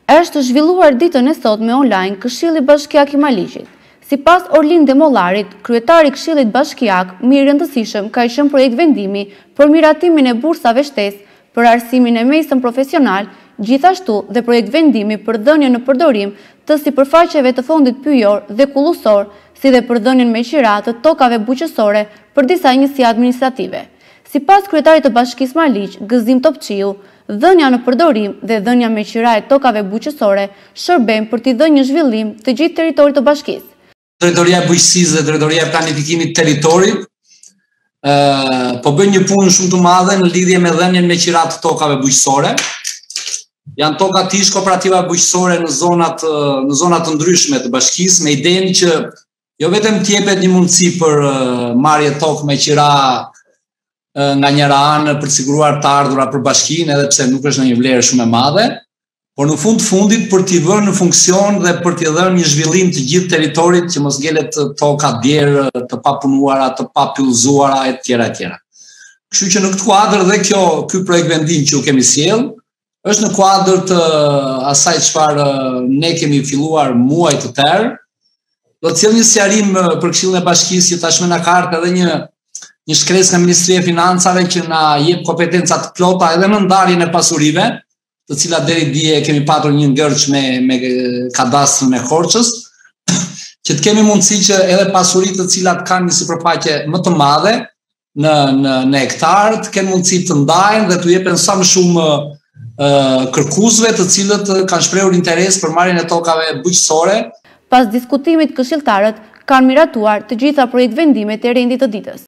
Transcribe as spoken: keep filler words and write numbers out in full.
Është zhvilluar ditën e sotme online Këshilli Bashkiak i Maliqit. Sipas Orlinde Mollarit, kryetari i Këshillit Bashkiak, më i rëndësishëm ka qenë projekt vendimi për miratimin e bursave shtesë për arsimin e mesëm profesional, gjithashtu dhe projekt vendimi për dhënien në përdorim të sipërfaqeve të fondit pyjor dhe kullusor, si dhe për dhënien me qira të tokave buqësore për disa njësi administrative. Sipas kryetarit të Bashkisë Maliq, Gëzim Topçiu, dhënia në përdorim dhe dhënia me qira e tokave buqësore shërben për t'i dhënë një zhvillim të gjithë territorit të bashkisë. Drejtoria e Bujqësisë dhe Drejtoria e Planifikimit të Territorit po bëjnë një punë shumë të madhe në lidhje me dhënien me qira të tokave buqësore. Janë toka tish kooperativa buqësore në zonat në zona të ndryshme të bashkisë, me idenë që jo vetëm t'jepet një mundësi për marrje tokë me qira nga njëra anë për të siguruar të ardhurat për bashkinë, edhe pse nuk është në një vlerë shumë e madhe, por në fund fundit për t'i vënë në funksion dhe për t'i dhënë një zhvillim të gjithë territorit që mos ngelet toka djerë, të papunuara, të papyllëzuara e tjera e tjera. Kështu që në këtë kuadër dhe kjo ky projekt vendim që u kemi sjell, është në kuadër të asaj çfarë ne kemi filluar muaj të tërë, do të sjell një sqarim për Këshillin e Bashkisë që tashmë na ka ardhur edhe një një shkresë nga Ministria e Financave që na jep kompetenca të plota edhe në ndarjen e pasurive, të cilat deri dje kemi patur një ngërç me me kadastrën e Korçës, që të kemi mundësi që edhe pasuritë të cilat kanë një sipërfaqe më të madhe në në në hektar të kenë mundësi të ndahen dhe të jepen sa më shumë uh, kërkuesve të cilët kanë shprehur interes për marrjen e tokave bujqësore. Pas diskutimit, këshilltarët kanë miratuar të gjitha projekt vendimet e rendit të ditës.